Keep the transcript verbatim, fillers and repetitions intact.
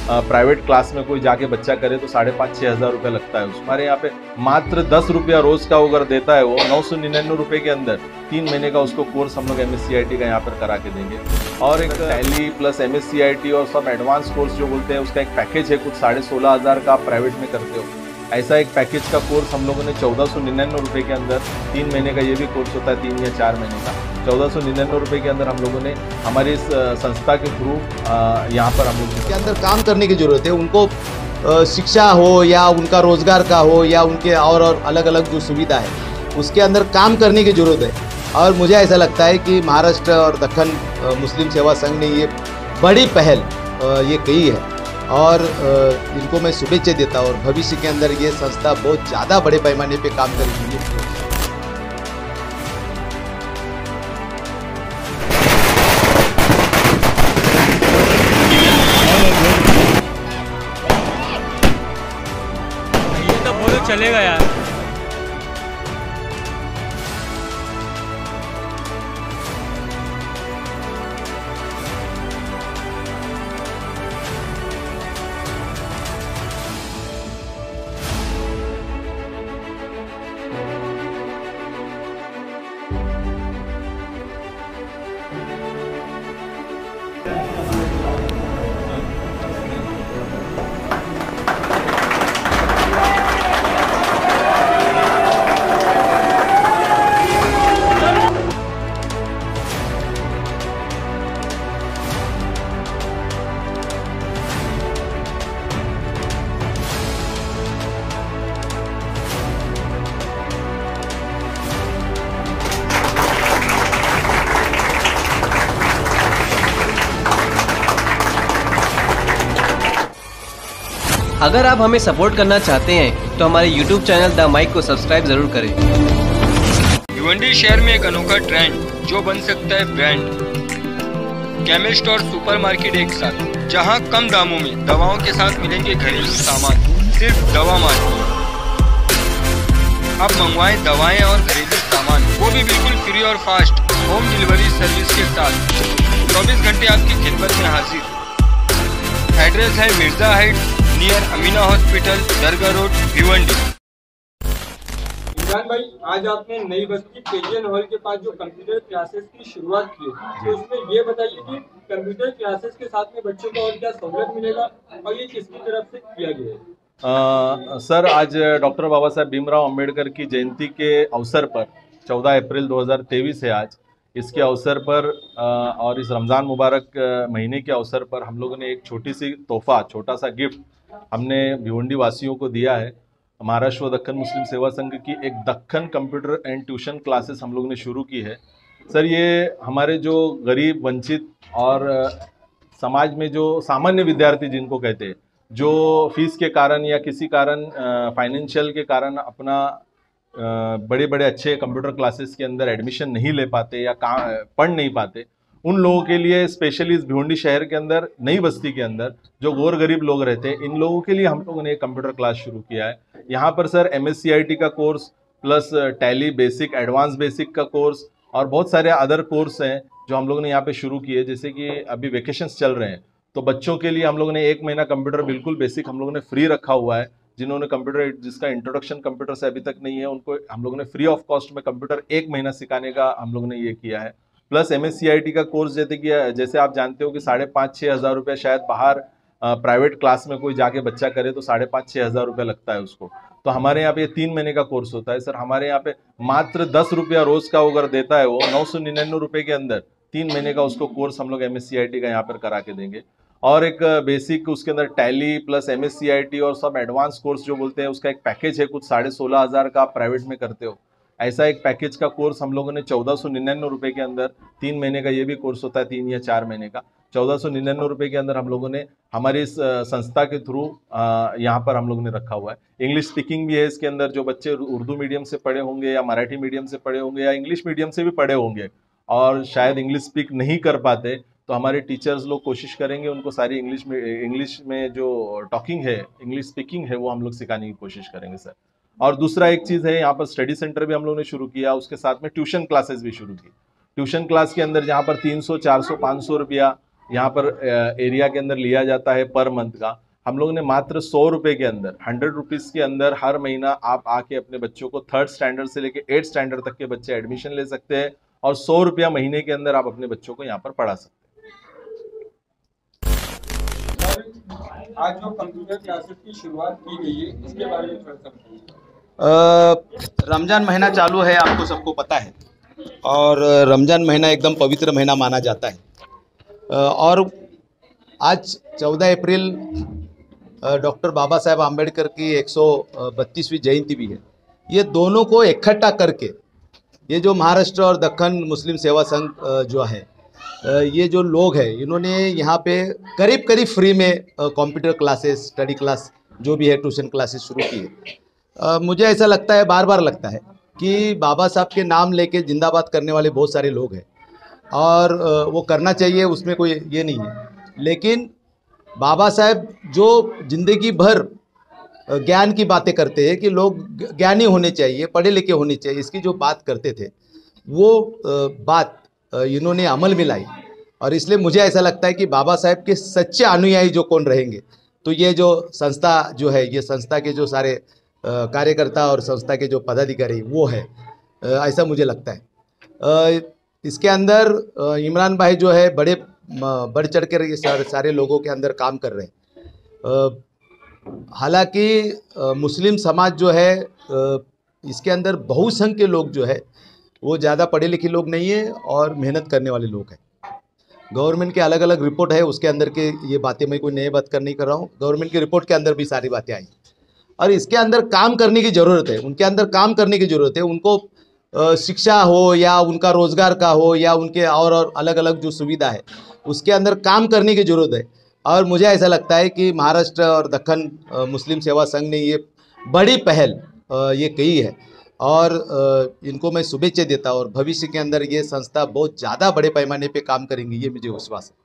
Private class में कोई जाके बच्चा करे तो साढ़े पाँच छः हज़ार रुपये लगता है। हमारे यहाँ पे मात्र दस रुपया रोज़ का अगर देता है वो नौ सौ निन्यानवे रुपये के अंदर तीन महीने का उसको कोर्स हम लोग M S C I T का यहाँ पर करा के देंगे। और एक Tally plus M S C I T और सब एडवांस कोर्स जो बोलते हैं उसका एक पैकेज है, कुछ साढ़े सोलह हज़ार का आप प्राइवेट में करते हो, ऐसा एक पैकेज का कोर्स हम लोगों ने चौदह सौ निन्यानवे रुपये के अंदर तीन महीने का ये भी कोर्स होता है, तीन या चार महीने का चौदह सौ निन्यानवे रुपये के अंदर हम लोगों ने हमारी इस संस्था के थ्रू यहाँ पर हम लोग के अंदर काम करने की ज़रूरत है। उनको शिक्षा हो या उनका रोज़गार का हो या उनके और और अलग अलग जो सुविधा है उसके अंदर काम करने की ज़रूरत है। और मुझे ऐसा लगता है कि महाराष्ट्र और दक्कन मुस्लिम सेवा संघ ने ये बड़ी पहल ये की है और इनको मैं शुभेच्छा देता हूँ और भविष्य के अंदर ये संस्था बहुत ज़्यादा बड़े पैमाने पे काम करेगी। ये तो बोलो चलेगा यार। अगर आप हमें सपोर्ट करना चाहते हैं तो हमारे यूट्यूब चैनल द माइक को सब्सक्राइब जरूर करें। भिवंडी शहर में एक अनोखा ट्रेंड जो बन सकता है ब्रांड, केमिस्ट और सुपरमार्केट एक साथ, जहां कम दामों में दवाओं के साथ मिलेंगे घरेलू सामान, सिर्फ दवा मार्केट। अब मंगवाएं दवाएं और घरेलू सामान, वो भी बिल्कुल फ्री और फास्ट होम डिलीवरी सर्विस के साथ, चौबीस घंटे आपकी खिदमत में हाजिर। एड्रेस है Mirza heights near Amina hospital, Dargah road, Bhiwandi. Imran भाई, आज आपने नई बस्ती पेजियन हॉल के पास जो कंप्यूटर क्लासेस की शुरुआत की है, तो उसमें ये बताइए कि कंप्यूटर क्लासेस के साथ में बच्चों को और क्या सहूलत मिलेगा और ये किसकी तरफ से किया गया है? आ, सर, आज डॉक्टर बाबा साहब भीमराव अंबेडकर की जयंती के अवसर पर चौदह अप्रैल दो हज़ार तेईस है आज, इसके अवसर पर और इस रमज़ान मुबारक महीने के अवसर पर हम लोगों ने एक छोटी सी तोहफा, छोटा सा गिफ्ट हमने भिवंडी वासियों को दिया है। महाराष्ट्र व दक्कन मुस्लिम सेवा संघ की एक Deccan computer and tuition classes हम लोगों ने शुरू की है। सर, ये हमारे जो गरीब, वंचित और समाज में जो सामान्य विद्यार्थी जिनको कहते हैं, जो फीस के कारण या किसी कारण फाइनेंशियल के कारण अपना बड़े बड़े अच्छे कंप्यूटर क्लासेस के अंदर एडमिशन नहीं ले पाते या काम पढ़ नहीं पाते, उन लोगों के लिए स्पेशली इस भिवंडी शहर के अंदर नई बस्ती के अंदर जो गौर गरीब लोग रहते हैं, इन लोगों के लिए हम लोगों ने एक कंप्यूटर क्लास शुरू किया है। यहाँ पर sir M S C I T का course plus Tally basic, advance basic का कोर्स और बहुत सारे अदर कोर्स हैं जो हम लोगों ने यहाँ पे शुरू किए। जैसे कि अभी वेकेशंस चल रहे हैं तो बच्चों के लिए हम लोगों ने एक महीना कंप्यूटर बिल्कुल बेसिक हम लोगों ने फ्री रखा हुआ है। जिन्होंने कंप्यूटर, जिसका इंट्रोडक्शन कंप्यूटर से अभी तक नहीं है, उनको हम लोगों ने फ्री ऑफ कॉस्ट में कंप्यूटर एक महीना सिखाने का हम लोगों ने ये किया है। Plus M S C I T का कोर्स जैसे कि जैसे आप जानते हो कि साढ़े पाँच छः हज़ार रुपये शायद बाहर प्राइवेट क्लास में कोई जाके बच्चा करे तो साढ़े पाँच छः हज़ार रुपये लगता है उसको, तो हमारे यहाँ पे ये तीन महीने का कोर्स होता है। सर, हमारे यहाँ पे मात्र दस रुपया रोज़ का अगर देता है वो नौ सौ निन्यानवे रुपये के अंदर तीन महीने का उसको कोर्स हम लोग M S C I T का यहाँ पर करा के देंगे। और एक बेसिक उसके अंदर Tally plus M S C I T और सब एडवांस कोर्स जो बोलते हैं उसका एक पैकेज है, कुछ साढ़े सोलह हज़ार का आप प्राइवेट में करते हो, ऐसा एक पैकेज का कोर्स हम लोगों ने चौदह सौ निन्यानवे रुपये के अंदर तीन महीने का ये भी कोर्स होता है, तीन या चार महीने का चौदह सौ निन्यानवे रुपये के अंदर हम लोगों ने हमारी इस संस्था के थ्रू यहाँ पर हम लोगों ने रखा हुआ है। इंग्लिश स्पीकिंग भी है इसके अंदर, जो बच्चे उर्दू मीडियम से पढ़े होंगे या मराठी मीडियम से पढ़े होंगे या इंग्लिश मीडियम से भी पढ़े होंगे और शायद इंग्लिश स्पीक नहीं कर पाते, तो हमारे टीचर्स लोग कोशिश करेंगे उनको सारी इंग्लिश में इंग्लिश में जो टॉकिंग है, इंग्लिश स्पीकिंग है, वो हम लोग सिखाने की कोशिश करेंगे सर। और दूसरा एक चीज़ है, यहाँ पर स्टडी सेंटर भी हम लोगों ने शुरू किया, उसके साथ में ट्यूशन क्लासेस भी शुरू की। ट्यूशन क्लास के अंदर जहाँ पर तीन सौ, चार सौ, पाँच सौ रुपया यहाँ पर एरिया के अंदर लिया जाता है पर मंथ का। हम लोग ने मात्र सौ रुपए के अंदर, हंड्रेड रुपीज़ के अंदर हर महीना आप आके अपने बच्चों को थर्ड स्टैंडर्ड से लेके एट स्टैंडर्ड तक के बच्चे एडमिशन ले सकते हैं और सौ रुपया महीने के अंदर आप अपने बच्चों को यहाँ पर पढ़ा सकते हैं। आज जो कंप्यूटर क्लासेस की शुरुआत की गई है, इसके बारे में थोड़ा सा अ, रमज़ान महीना चालू है, आपको सबको पता है, और रमज़ान महीना एकदम पवित्र महीना माना जाता है। अ, और आज चौदह अप्रैल डॉक्टर बाबा साहेब आम्बेडकर की एक सौ बत्तीसवीं जयंती भी है। ये दोनों को इकट्ठा करके ये जो महाराष्ट्र और दक्कन मुस्लिम सेवा संघ अ, जो है, अ, ये जो लोग हैं, इन्होंने यहाँ पे करीब करीब फ्री में कंप्यूटर क्लासेस, स्टडी क्लास जो भी है, ट्यूशन क्लासेस शुरू की है। अ, मुझे ऐसा लगता है, बार बार लगता है कि बाबा साहब के नाम लेके जिंदाबाद करने वाले बहुत सारे लोग हैं और अ, वो करना चाहिए, उसमें कोई ये नहीं है। लेकिन बाबा साहब जो जिंदगी भर ज्ञान की बातें करते हैं कि लोग ज्ञानी होने चाहिए, पढ़े लिखे होने चाहिए, इसकी जो बात करते थे वो बात इन्होंने अमल में लाई। और इसलिए मुझे ऐसा लगता है कि बाबा साहब के सच्चे अनुयायी जो कौन रहेंगे, तो ये जो संस्था जो है, ये संस्था के जो सारे कार्यकर्ता और संस्था के जो पदाधिकारी वो है, ऐसा मुझे लगता है। इसके अंदर इमरान भाई जो है बड़े बढ़ चढ़ कर ये सारे सारे लोगों के अंदर काम कर रहे हैं। हालांकि मुस्लिम समाज जो है, इसके अंदर बहुसंख्य लोग जो है वो ज़्यादा पढ़े लिखे लोग नहीं है और मेहनत करने वाले लोग हैं। गवर्नमेंट के अलग अलग रिपोर्ट है, उसके अंदर के ये बातें मैं कोई नई बात कर नहीं कर रहा हूँ। गवर्नमेंट की रिपोर्ट के अंदर भी सारी बातें आई और इसके अंदर काम करने की ज़रूरत है, उनके अंदर काम करने की ज़रूरत है। उनको शिक्षा हो या उनका रोज़गार का हो या उनके और और अलग अलग जो सुविधा है, उसके अंदर काम करने की ज़रूरत है। और मुझे ऐसा लगता है कि महाराष्ट्र और दक्कन मुस्लिम सेवा संघ ने ये बड़ी पहल ये की है और इनको मैं शुभेच्छा देता हूँ और भविष्य के अंदर ये संस्था बहुत ज़्यादा बड़े पैमाने पे काम करेंगी, ये मुझे विश्वास है।